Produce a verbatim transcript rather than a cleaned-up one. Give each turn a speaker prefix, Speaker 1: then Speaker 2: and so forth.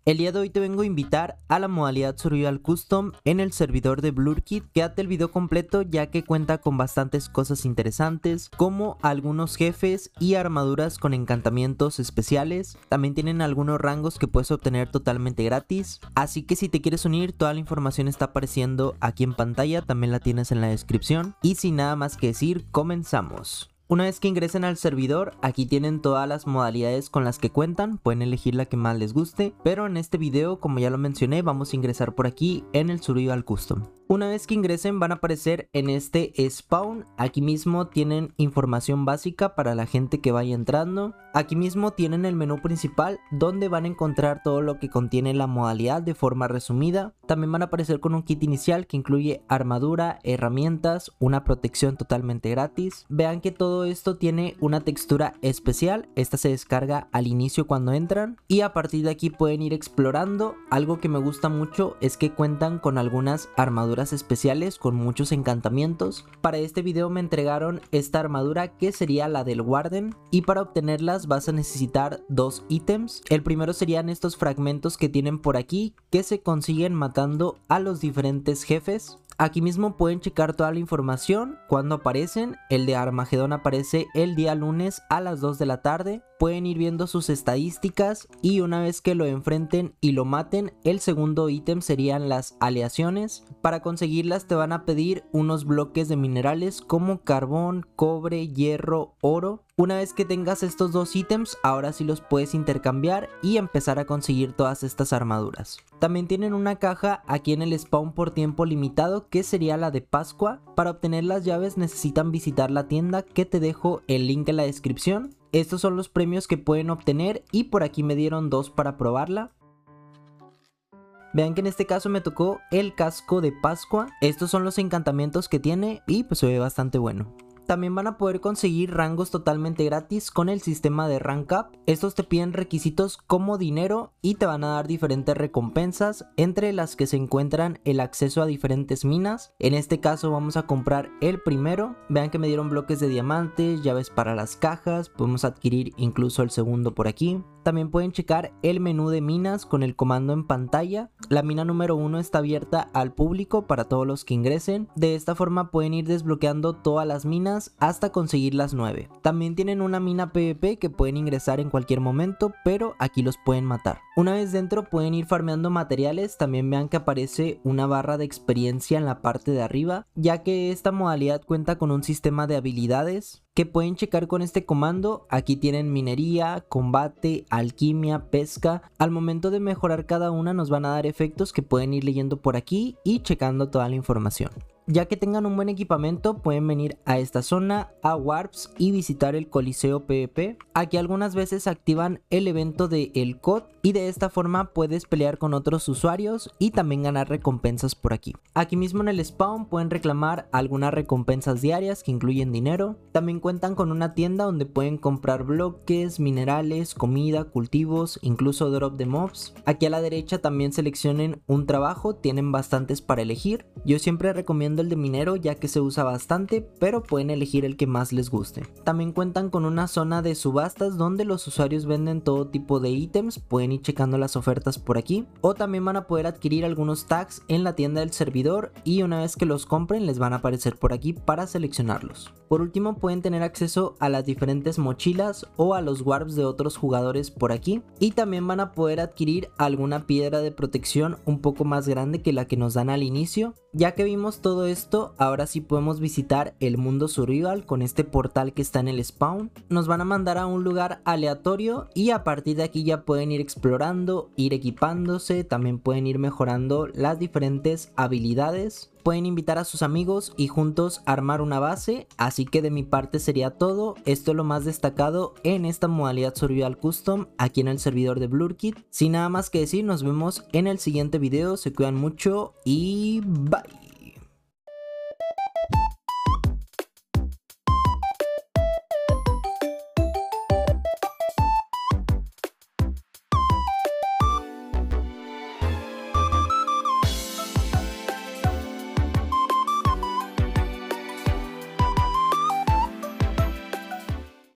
Speaker 1: El día de hoy te vengo a invitar a la modalidad Survival Custom en el servidor de Blurkit. Quédate el video completo ya que cuenta con bastantes cosas interesantes como algunos jefes y armaduras con encantamientos especiales. También tienen algunos rangos que puedes obtener totalmente gratis. Así que si te quieres unir, toda la información está apareciendo aquí en pantalla, también la tienes en la descripción. Y sin nada más que decir, comenzamos. Una vez que ingresen al servidor, aquí tienen todas las modalidades con las que cuentan, pueden elegir la que más les guste, pero en este video, como ya lo mencioné, vamos a ingresar por aquí en el Survival Custom. Una vez que ingresen van a aparecer en este spawn, aquí mismo tienen información básica para la gente que vaya entrando. Aquí mismo tienen el menú principal donde van a encontrar todo lo que contiene la modalidad de forma resumida. También van a aparecer con un kit inicial que incluye armadura, herramientas, una protección totalmente gratis. Vean que todo esto tiene una textura especial, esta se descarga al inicio cuando entran y a partir de aquí pueden ir explorando. Algo que me gusta mucho es que cuentan con algunas armaduras especiales con muchos encantamientos. Para este video me entregaron esta armadura que sería la del Warden y para obtenerlas vas a necesitar dos ítems. El primero serían estos fragmentos que tienen por aquí que se consiguen matando a los diferentes jefes. Aquí mismo pueden checar toda la información cuando aparecen. El de Armagedón aparece el día lunes a las dos de la tarde. Pueden ir viendo sus estadísticas y una vez que lo enfrenten y lo maten, el segundo ítem serían las aleaciones. Para conseguirlas te van a pedir unos bloques de minerales como carbón, cobre, hierro, oro. Una vez que tengas estos dos ítems, ahora sí los puedes intercambiar y empezar a conseguir todas estas armaduras. También tienen una caja aquí en el spawn por tiempo limitado que sería la de Pascua. Para obtener las llaves necesitan visitar la tienda que te dejo el link en la descripción. Estos son los premios que pueden obtener y por aquí me dieron dos para probarla. Vean que en este caso me tocó el casco de Pascua. Estos son los encantamientos que tiene y pues se ve bastante bueno. También van a poder conseguir rangos totalmente gratis con el sistema de Rank Up. Estos te piden requisitos como dinero y te van a dar diferentes recompensas, entre las que se encuentran el acceso a diferentes minas. En este caso vamos a comprar el primero. Vean que me dieron bloques de diamantes, llaves para las cajas, podemos adquirir incluso el segundo por aquí. También pueden checar el menú de minas con el comando en pantalla. La mina número uno está abierta al público para todos los que ingresen. De esta forma pueden ir desbloqueando todas las minas hasta conseguir las nueve. También tienen una mina PvP que pueden ingresar en cualquier momento, pero aquí los pueden matar. Una vez dentro pueden ir farmeando materiales. También vean que aparece una barra de experiencia en la parte de arriba, ya que esta modalidad cuenta con un sistema de habilidades que pueden checar con este comando. Aquí tienen minería, combate, alquimia, pesca. Al momento de mejorar cada una nos van a dar efectos que pueden ir leyendo por aquí y checando toda la información. Ya que tengan un buen equipamiento pueden venir a esta zona, a Warps y visitar el Coliseo PvP. Aquí algunas veces activan el evento de el C O D y de esta forma puedes pelear con otros usuarios y también ganar recompensas por aquí. Aquí mismo en el spawn pueden reclamar algunas recompensas diarias que incluyen dinero. También cuentan con una tienda donde pueden comprar bloques, minerales, comida, cultivos, incluso drop de mobs. Aquí a la derecha también seleccionen un trabajo, tienen bastantes para elegir. Yo siempre recomiendo el de minero ya que se usa bastante, pero pueden elegir el que más les guste. También cuentan con una zona de subastas donde los usuarios venden todo tipo de ítems, pueden ir checando las ofertas por aquí, o también van a poder adquirir algunos tags en la tienda del servidor y una vez que los compren les van a aparecer por aquí para seleccionarlos. Por último pueden tener acceso a las diferentes mochilas o a los warps de otros jugadores por aquí y también van a poder adquirir alguna piedra de protección un poco más grande que la que nos dan al inicio. Ya que vimos todo esto, ahora sí podemos visitar el mundo survival con este portal que está en el spawn. Nos van a mandar a un lugar aleatorio y a partir de aquí ya pueden ir explorando, ir equipándose, también pueden ir mejorando las diferentes habilidades. Pueden invitar a sus amigos y juntos armar una base, así que de mi parte sería todo. Esto es lo más destacado en esta modalidad Survival Custom aquí en el servidor de Blurkit. Sin nada más que decir, nos vemos en el siguiente video, se cuidan mucho y bye.